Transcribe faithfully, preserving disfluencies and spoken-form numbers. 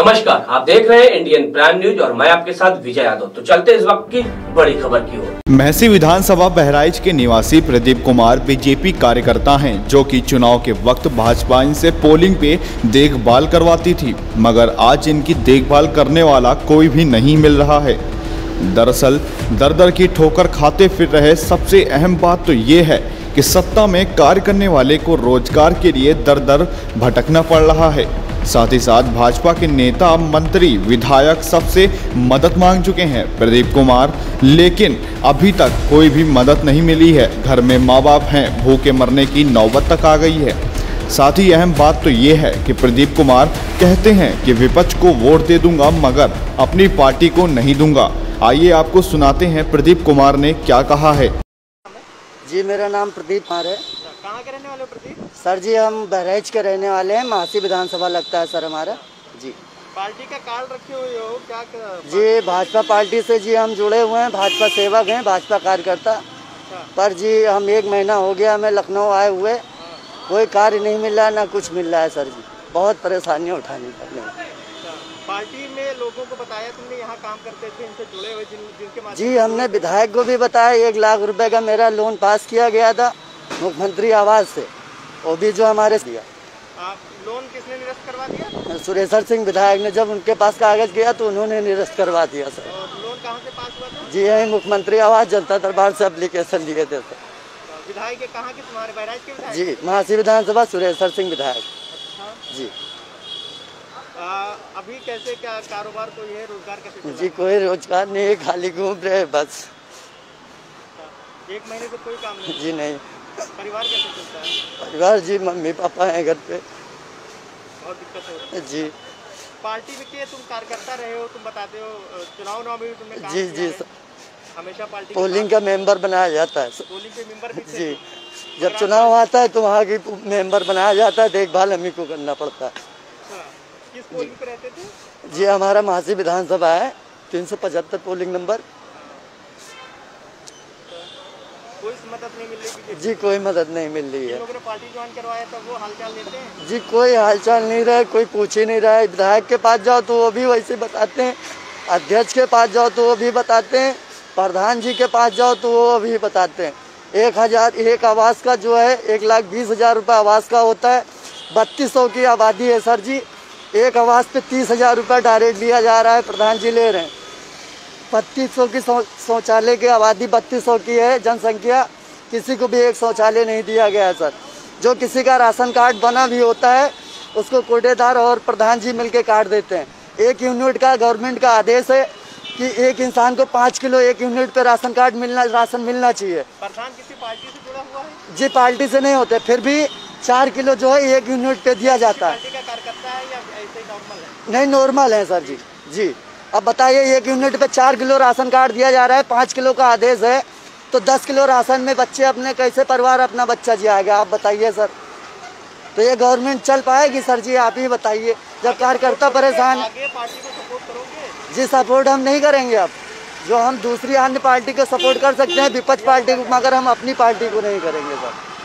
नमस्कार, आप देख रहे हैं इंडियन प्राइम न्यूज और मैं आपके साथ विजय यादव। तो चलते इस वक्त की बड़ी खबर की ओर। महसी विधानसभा बहराइच के निवासी प्रदीप कुमार बीजेपी कार्यकर्ता हैं, जो कि चुनाव के वक्त भाजपा इनसे पोलिंग पे देखभाल करवाती थी, मगर आज इनकी देखभाल करने वाला कोई भी नहीं मिल रहा है। दरअसल दर दर की ठोकर खाते फिर रहे। सबसे अहम बात तो ये है कि सत्ता में कार्य करने वाले को रोजगार के लिए दर दर भटकना पड़ रहा है। साथ ही साथ भाजपा के नेता, मंत्री, विधायक सबसे मदद मांग चुके हैं प्रदीप कुमार, लेकिन अभी तक कोई भी मदद नहीं मिली है। घर में माँ बाप हैं, भूखे मरने की नौबत तक आ गई है। साथ ही अहम बात तो ये है कि प्रदीप कुमार कहते हैं कि विपक्ष को वोट दे दूंगा मगर अपनी पार्टी को नहीं दूंगा। आइए आपको सुनाते हैं प्रदीप कुमार ने क्या कहा है। जी, मेरा नाम प्रदीप कुमार है। कहाँ के रहने वाले हो प्रदीप? सर जी, हम बहराइच के रहने वाले हैं। महसी विधानसभा लगता है सर हमारा। जी, पार्टी का कार्ड रखे हुए हो क्या कर... जी, भाजपा पार्टी से जी हम जुड़े हुए हैं। भाजपा सेवक हैं, भाजपा कार्यकर्ता। पर जी हम एक महीना हो गया हमें लखनऊ आए हुए, कोई कार्य नहीं मिल रहा, ना कुछ मिल रहा है सर जी। बहुत परेशानियाँ उठानी पड़ रही। पार्टी में लोगों को बताया तुमने यहाँ काम करते थे, इनसे जुड़े हुए जिन, जिनके माध्यम जी, हमने विधायक को भी बताया। एक लाख रुपए का मेरा लोन पास किया गया था मुख्यमंत्री आवास से, वो भी जो हमारे दिया। आप लोन किसने निरस्त करवा दिया? सुरेश्वर सिंह विधायक ने, जब उनके पास कागज गया तो उन्होंने निरस्त करवा दिया सर। और लोन कहाँ से पास हुआ था? जी, यही मुख्यमंत्री आवास जनता दरबार से एप्लीकेशन लिए थे सर। विधायक के कहाँ के तुम्हारे बहराइच के विधायक? जी, महसी विधानसभा सुरेश्वर सिंह विधायक। अच्छा। जी। आ, अभी कैसे क्या कारोबार कोई है, रोजगार कैसे चल रहा है? जी, कोई रोजगार नहीं है, खाली घूम रहे बस। एक महीने से कोई काम नहीं? जी नहीं। परिवार कैसे चलता है? परिवार जी, मम्मी पापा हैं घर पे। बहुत दिक्कत हो रही है। जी। पार्टी में के तुम कार्यकर्ता रहे हो, तुम बताते हो चुनाव नाव में भी तुमने काम जी किया जी है। हमेशा पार्टी पोलिंग का मेंबर बनाया जाता है। पोलिंग के मेंबर भी थे? जी, जब चुनाव आता है तो वहाँ की मेंबर बनाया जाता है, देखभाल हमें को करना पड़ता है। किस पोलिंग पे रहते थे? जी, हमारा महसी विधानसभा है, तीन सौ पचहत्तर पोलिंग नंबर। कोई मदद नहीं मिल रही? जी, कोई मदद नहीं मिल रही है। लोगों ने पार्टी ज्वाइन करवाया था, वो हालचाल लेते हैं? जी, कोई हालचाल नहीं रहा, कोई पूछ ही नहीं रहा है। विधायक के पास जाओ तो वो भी वैसे बताते हैं, अध्यक्ष के पास जाओ तो वो भी बताते हैं, प्रधान जी के पास जाओ तो वो भी बताते हैं। एक हजार एक आवास का जो है एक लाख बीस हजार रुपये आवास का होता है। बत्तीस सौ की आबादी है सर जी। एक आवास पे तीस हजार रुपये डायरेक्ट लिया जा रहा है, प्रधान जी ले रहे हैं। बत्तीस सौ की शौचालय की आबादी बत्तीस सौ की है जनसंख्या, किसी को भी एक शौचालय नहीं दिया गया है सर। जो किसी का राशन कार्ड बना भी होता है उसको कोटेदार और प्रधान जी मिलके काट देते हैं। एक यूनिट का गवर्नमेंट का आदेश है कि एक इंसान को पाँच किलो एक यूनिट पे राशन कार्ड मिलना राशन मिलना चाहिए। प्रधान किसी पार्टी से जुड़ा हुआ है? जी, पार्टी से नहीं होते, फिर भी चार किलो जो है एक यूनिट पे दिया जाता है। पार्टी का कार्यकर्ता है या ऐसे ही नॉर्मल है? नहीं, नॉर्मल है सर जी। जी, अब बताइए, एक यूनिट पे चार किलो राशन कार्ड दिया जा रहा है, पाँच किलो का आदेश है, तो दस किलो राशन में बच्चे अपने कैसे परिवार अपना बच्चा जियाएगा, आप बताइए सर। तो ये गवर्नमेंट चल पाएगी सर जी? आप ही बताइए। जब कार्यकर्ता परेशान, आगे पार्टी को सपोर्ट करोगे? जी, सपोर्ट हम नहीं करेंगे। अब जो हम दूसरी अन्य पार्टी को सपोर्ट कर सकते हैं, विपक्ष पार्टी को, मगर हम अपनी पार्टी को नहीं करेंगे सर।